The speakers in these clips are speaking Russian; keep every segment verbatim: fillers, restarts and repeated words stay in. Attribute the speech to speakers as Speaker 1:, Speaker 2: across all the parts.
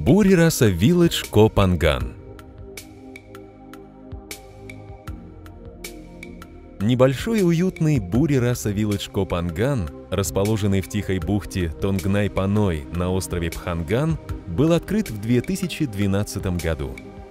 Speaker 1: Бури-Раса Вилледж Коh Phangan. Небольшой и уютный Бури-Раса Вилледж Коh Phangan, расположенный в тихой бухте Тонгнай-Паной на острове Пханган, был открыт в две тысячи двенадцатом году.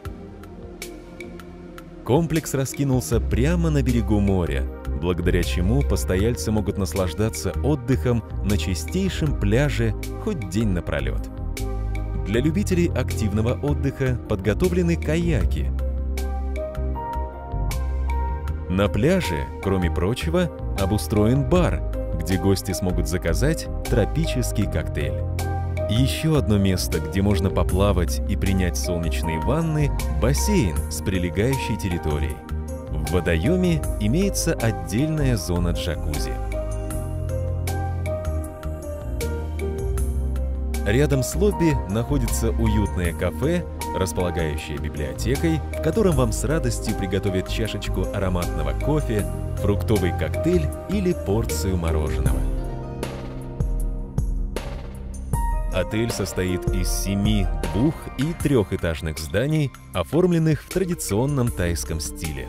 Speaker 1: Комплекс раскинулся прямо на берегу моря, благодаря чему постояльцы могут наслаждаться отдыхом на чистейшем пляже хоть день напролет. Для любителей активного отдыха подготовлены каяки. На пляже, кроме прочего, обустроен бар, где гости смогут заказать тропический коктейль. Еще одно место, где можно поплавать и принять солнечные ванны – бассейн с прилегающей территорией. В водоеме имеется отдельная зона джакузи. Рядом с лобби находится уютное кафе, располагающее библиотекой, в котором вам с радостью приготовят чашечку ароматного кофе, фруктовый коктейль или порцию мороженого. Отель состоит из семи двух- и трехэтажных зданий, оформленных в традиционном тайском стиле.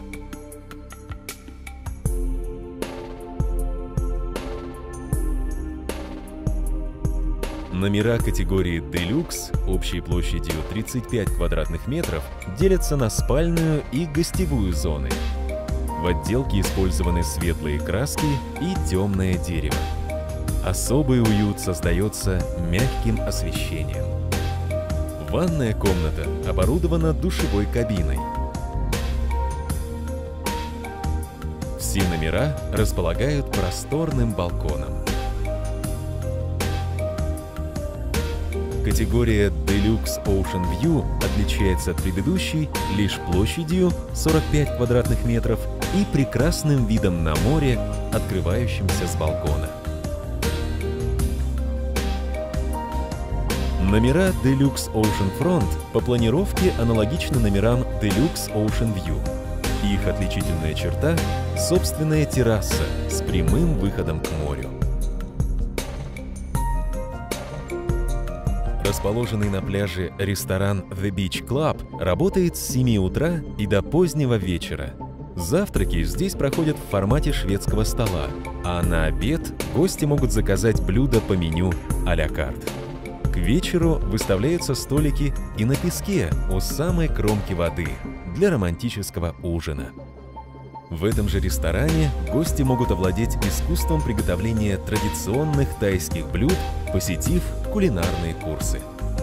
Speaker 1: Номера категории «Делюкс» общей площадью тридцать пять квадратных метров делятся на спальную и гостевую зоны. В отделке использованы светлые краски и темное дерево. Особый уют создается мягким освещением. Ванная комната оборудована душевой кабиной. Все номера располагают просторным балконом. Категория Deluxe Ocean View отличается от предыдущей лишь площадью сорок пять квадратных метров и прекрасным видом на море, открывающимся с балкона. Номера Deluxe Ocean Front по планировке аналогичны номерам Deluxe Ocean View. Их отличительная черта – собственная терраса с прямым выходом к морю. Расположенный на пляже ресторан The Beach Club работает с семи утра и до позднего вечера. Завтраки здесь проходят в формате шведского стола, а на обед гости могут заказать блюда по меню а-ля карт. К вечеру выставляются столики и на песке у самой кромки воды для романтического ужина. В этом же ресторане гости могут овладеть искусством приготовления традиционных тайских блюд, посетив кулинарные курсы.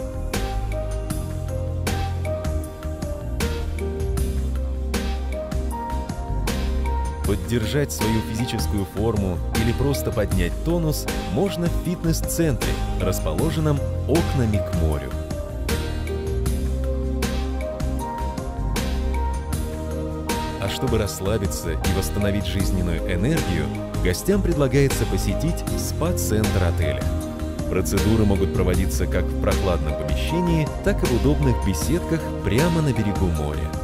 Speaker 1: Поддержать свою физическую форму или просто поднять тонус можно в фитнес-центре, расположенном окнами к морю. А чтобы расслабиться и восстановить жизненную энергию, гостям предлагается посетить спа-центр отеля. Процедуры могут проводиться как в прохладном помещении, так и в удобных беседках прямо на берегу моря.